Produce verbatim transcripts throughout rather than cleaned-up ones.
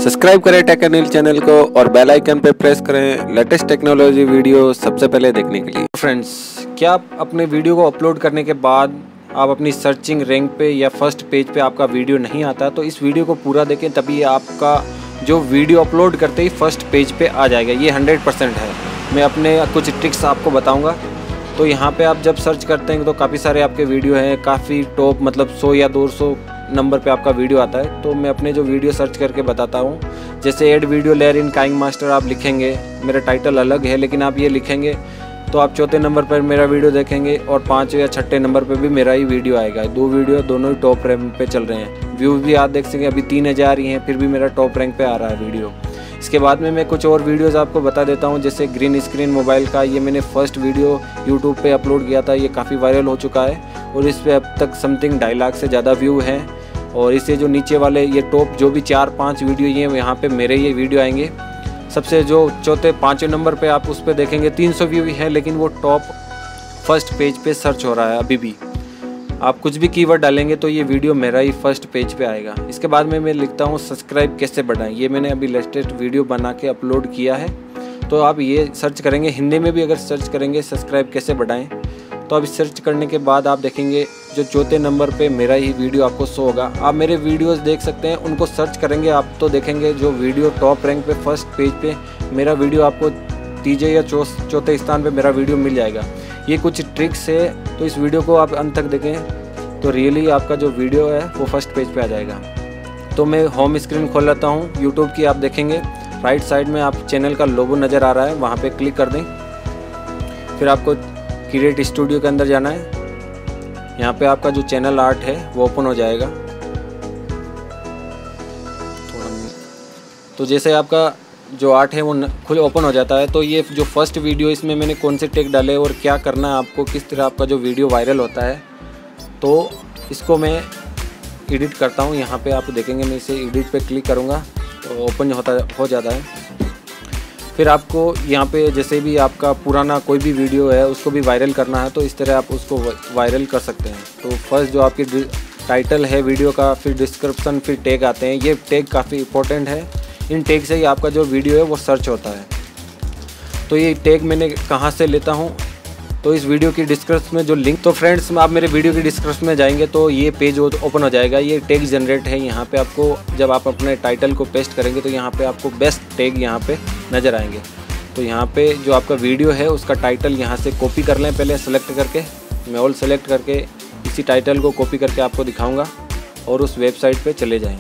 Subscribe करें take Anil channel को और बेल आइकन पे प्रेस करें लेटेस्ट टेक्नोलॉजी वीडियो सबसे पहले देखने के लिए। फ्रेंड्स, क्या आप अपने वीडियो को अपलोड करने के बाद आप अपनी सर्चिंग रैंक पे या फर्स्ट पेज पे आपका वीडियो नहीं आता, तो इस वीडियो को पूरा देखें, तभी आपका जो वीडियो अपलोड करते ही फर्स्ट पेज पे आ जाएगा। ये हंड्रेड परसेंट है। मैं अपने कुछ ट्रिक्स आपको बताऊंगा। तो यहाँ पे आप जब सर्च करते हैं तो काफ़ी सारे आपके वीडियो हैं, काफ़ी टॉप मतलब सौ या दो सौ नंबर पे आपका वीडियो आता है। तो मैं अपने जो वीडियो सर्च करके बताता हूँ। जैसे add video layer in KineMaster आप लिखेंगे, मेरा टाइटल अलग है लेकिन आप ये लिखेंगे तो आप चौथे नंबर पर मेरा वीडियो देखेंगे और पाँचवें या छठे नंबर पे भी मेरा ही वीडियो आएगा। दो वीडियो दोनों ही टॉप रैंक पे चल रहे हैं। व्यूज़ भी आप देख सकेंगे, अभी तीन हज़ार ही हैं, फिर भी मेरा टॉप रैंक पे आ रहा है वीडियो। इसके बाद में मैं कुछ और वीडियोस आपको बता देता हूं। जैसे ग्रीन स्क्रीन मोबाइल का, ये मैंने फर्स्ट वीडियो यूट्यूब पे अपलोड किया था। ये काफ़ी वायरल हो चुका है और इस पे अब तक समथिंग ढाई लाख से ज़्यादा व्यू हैं। और इससे जो नीचे वाले ये टॉप जो भी चार पाँच वीडियो ये यहाँ पे मेरे ये वीडियो आएंगे। सबसे जो चौथे पाँचवें नंबर पे आप उस पर देखेंगे तीन सौ व्यू है, लेकिन वो टॉप फर्स्ट पेज पे सर्च हो रहा है अभी भी। आप कुछ भी कीवर्ड डालेंगे तो ये वीडियो मेरा ही फर्स्ट पेज पे आएगा। इसके बाद में मैं लिखता हूँ सब्सक्राइब कैसे बढ़ाएं। ये मैंने अभी लेटेस्ट वीडियो बना के अपलोड किया है। तो आप ये सर्च करेंगे, हिंदी में भी अगर सर्च करेंगे सब्सक्राइब कैसे बढ़ाएं, तो आप सर्च करने के बाद आप देखेंगे जो चौथे नंबर पे मेरा ही वीडियो आपको शो होगा। आप मेरे वीडियोस देख सकते हैं, उनको सर्च करेंगे आप तो देखेंगे जो वीडियो टॉप रैंक पे फर्स्ट पेज पे मेरा वीडियो आपको तीसरे या चौथे स्थान पे मेरा वीडियो मिल जाएगा। ये कुछ ट्रिक्स है, तो इस वीडियो को आप अंत तक देखें तो रियली आपका जो वीडियो है वो फर्स्ट पेज पे आ जाएगा। तो मैं होम स्क्रीन खोल लेता हूँ यूट्यूब की। आप देखेंगे राइट साइड में आप चैनल का लोगो नज़र आ रहा है, वहाँ पे क्लिक कर दें। फिर आपको क्रिएट स्टूडियो के अंदर जाना है। यहाँ पे आपका जो चैनल आर्ट है वो ओपन हो जाएगा। तो जैसे आपका जो आर्ट है वो खुद ओपन हो जाता है, तो ये जो फर्स्ट वीडियो इसमें मैंने कौन से टेक डाले और क्या करना है आपको, किस तरह आपका जो वीडियो वायरल होता है, तो इसको मैं एडिट करता हूँ। यहाँ पे आप देखेंगे मैं इसे एडिट पे क्लिक करूँगा तो ओपन होता हो जाता है। फिर आपको यहाँ पे जैसे भी आपका पुराना कोई भी वीडियो है उसको भी वायरल करना है, तो इस तरह आप उसको वायरल कर सकते हैं। तो फर्स्ट जो आपकी टाइटल है वीडियो का, फिर डिस्क्रिप्शन, फिर टैग आते हैं। ये टैग काफ़ी इंपॉर्टेंट है। इन टैग से ही आपका जो वीडियो है वो सर्च होता है। तो ये टैग मैंने कहाँ से लेता हूँ, तो इस वीडियो की डिस्क्रिप्शन में जो लिंक, तो फ्रेंड्स आप मेरे वीडियो की डिस्क्रिप्शन में जाएंगे तो ये पेज ओपन हो जाएगा। ये टैग जनरेट है। यहाँ पे आपको जब आप अपने टाइटल को पेस्ट करेंगे तो यहाँ पे आपको बेस्ट टैग यहाँ पे नज़र आएंगे। तो यहाँ पे जो आपका वीडियो है उसका टाइटल यहाँ से कॉपी कर लें पहले सेलेक्ट करके। मैं ऑल सेलेक्ट करके इसी टाइटल को कॉपी करके आपको दिखाऊँगा और उस वेबसाइट पर चले जाएँ।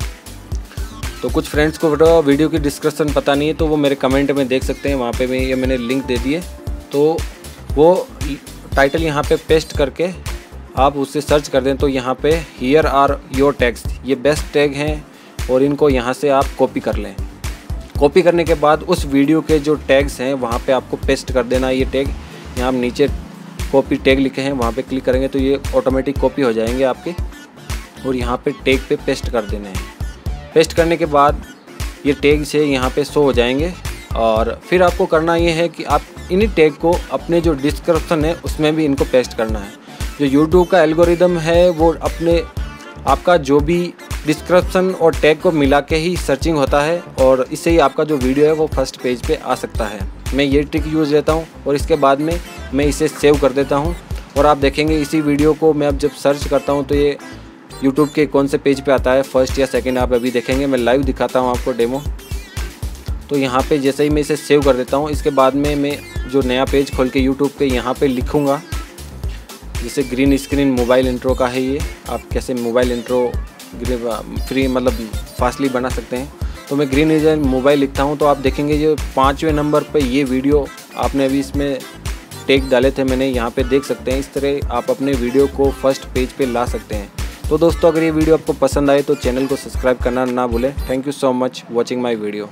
तो कुछ फ्रेंड्स को वीडियो की डिस्क्रिप्शन पता नहीं है तो वो मेरे कमेंट में देख सकते हैं, वहाँ पे मैं ये मैंने लिंक दे दिए। तो वो टाइटल यहाँ पे पेस्ट करके आप उससे सर्च कर दें तो यहाँ पे हियर आर योर टैग्स, ये बेस्ट टैग हैं और इनको यहाँ से आप कॉपी कर लें। कॉपी करने के बाद उस वीडियो के जो टैग्स हैं वहाँ पे आपको पेस्ट कर देना। ये टैग यहाँ नीचे कॉपी टैग लिखे हैं, वहाँ पे क्लिक करेंगे तो ये ऑटोमेटिक कॉपी हो जाएंगे आपके और यहाँ पे टैग पे पेस्ट कर देने हैं। पेस्ट करने के बाद ये टैग से यहाँ पे शो हो जाएंगे। और फिर आपको करना ये है कि आप इन्हीं टैग को अपने जो डिस्क्रिप्शन है उसमें भी इनको पेस्ट करना है। जो यूट्यूब का एल्गोरिदम है वो अपने आपका जो भी डिस्क्रिप्शन और टैग को मिला के ही सर्चिंग होता है और इससे ही आपका जो वीडियो है वो फर्स्ट पेज पे आ सकता है। मैं ये ट्रिक यूज़ लेता हूँ और इसके बाद में मैं इसे सेव कर देता हूँ। और आप देखेंगे इसी वीडियो को मैं अब जब सर्च करता हूँ तो ये यूट्यूब के कौन से पेज पे आता है, फर्स्ट या सेकंड, आप अभी देखेंगे। मैं लाइव दिखाता हूँ आपको डेमो। तो यहाँ पे जैसे ही मैं इसे सेव कर देता हूँ, इसके बाद में मैं जो नया पेज खोल के यूट्यूब पे यहाँ पे लिखूँगा। जैसे ग्रीन स्क्रीन मोबाइल इंट्रो का है ये, आप कैसे मोबाइल इंट्रो फ्री मतलब फास्टली बना सकते हैं। तो मैं ग्रीन स्क्रीन मोबाइल लिखता हूँ तो आप देखेंगे ये पाँचवें नंबर पर ये वीडियो आपने अभी इसमें टैग डाले थे मैंने, यहाँ पर देख सकते हैं। इस तरह आप अपने वीडियो को फर्स्ट पेज पर ला सकते हैं। तो दोस्तों अगर ये वीडियो आपको पसंद आए तो चैनल को सब्सक्राइब करना ना भूलें। Thank you so much watching my video.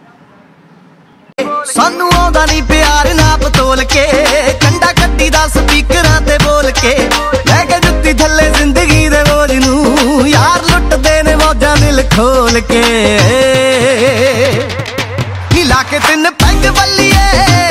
सानू आउंदा नहीं प्यार नाप तोल के, कंडा कट्टी दा स्पीकरां ते बोल के, लैके जुत्ती थल्ले जिंदगी दे बोझ नूं यार लुटदे ने मौजां दिल खोल के। हिला के तिन पैग बल्लिए